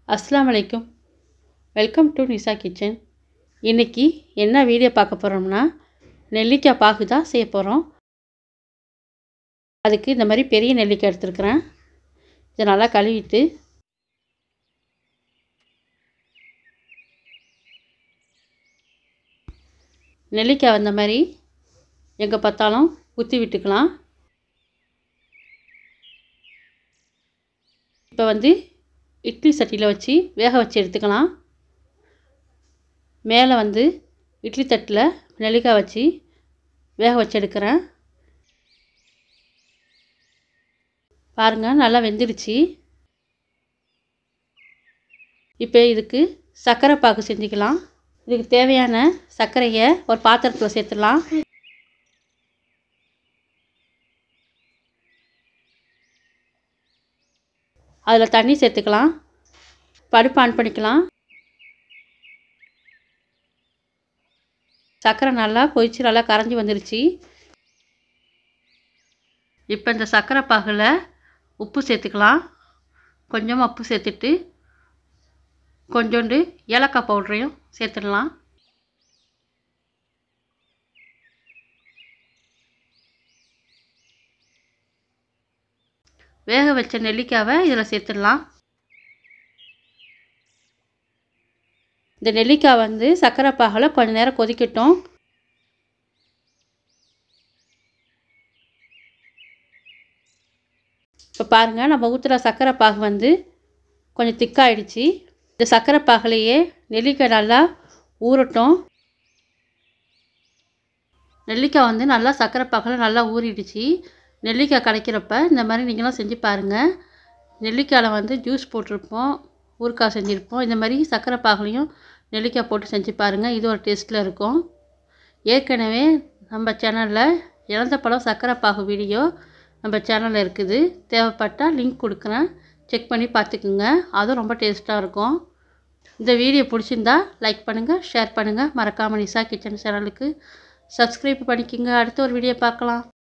अस्सलाम वालेकुम welcome to Nisha kitchen. இன்றைக்கி என்ன வீடியோ பார்க்க போகிறோம்னா நெல்லிக்காய் பாகு தான் செய்ய போகிறோம். அதுக்கு இந்த மாதிரி பெரிய நெல்லிக்காய் எடுத்துருக்கிறேன். இதை நல்லா கழுவிட்டு நெல்லிக்காய் வந்த மாதிரி எங்கே பார்த்தாலும் குத்தி விட்டுக்கலாம். இப்போ இட்லி சட்டியில் வச்சு வேக வச்சு எடுத்துக்கலாம். மேலே இட்லி தட்டில் நெல்லிக்காய் வச்சு வேக வச்சு எடுக்கிறேன். பாருங்கள், நல்லா வெந்துடுச்சு. இப்போ இதுக்கு சர்க்கரை பாகு செஞ்சுக்கலாம். இதுக்கு தேவையான சர்க்கரையை ஒரு பாத்திரத்தில் சேர்த்துடலாம். அதில் தண்ணி சேர்த்துக்கலாம். அடுப்பு ஆன் பண்ணிக்கலாம். சர்க்கரை நல்லா கொதிச்சு நல்லா கரைஞ்சி வந்துருச்சு. இப்போ இந்த சர்க்கரை பாகில் உப்பு சேர்த்துக்கலாம். கொஞ்சமாக உப்பு சேர்த்துட்டு கொஞ்சோண்டு ஏலக்காய் பவுடரையும் சேர்த்துடலாம். வேக வச்ச நெல்லிக்காவை இதில் சேர்த்துடலாம். இந்த நெல்லிக்காய் சர்க்கரை பாகில் கொஞ்சம் நேரம் கொதிக்கட்டும். இப்போ பாருங்கள், நம்ம ஊற்றுற சர்க்கரை பாகு கொஞ்சம் திக்காயிடுச்சு. இந்த சர்க்கரை பாகுலையே நெல்லிக்காய் நல்லா ஊறட்டும். நெல்லிக்காய் நல்லா சர்க்கரை பாகில் நல்லா ஊறிடுச்சு. நெல்லிக்காய் கிடைக்கிறப்ப இந்த மாதிரி நீங்களும் செஞ்சு பாருங்கள். நெல்லிக்காயில் ஜூஸ் போட்டிருப்போம், ஊறுகாய் செஞ்சுருப்போம். இந்த மாதிரி சர்க்கரை பாகுலையும் நெல்லிக்காய் போட்டு செஞ்சு பாருங்கள். இது ஒரு டேஸ்ட்டில் இருக்கும். ஏற்கனவே நம்ம சேனலில் இழந்த பழம் சர்க்கரை பாகு வீடியோ நம்ம சேனலில் இருக்குது. தேவைப்பட்டால் லிங்க் கொடுக்குறேன், செக் பண்ணி பார்த்துக்குங்க. அதுவும் ரொம்ப டேஸ்ட்டாக இருக்கும். இந்த வீடியோ பிடிச்சிருந்தா லைக் பண்ணுங்கள், ஷேர் பண்ணுங்கள். மறக்காமல் நிசா கிச்சன் சேனலுக்கு சப்ஸ்கிரைப் பண்ணிக்கோங்க. அடுத்த ஒரு வீடியோ பார்க்கலாம்.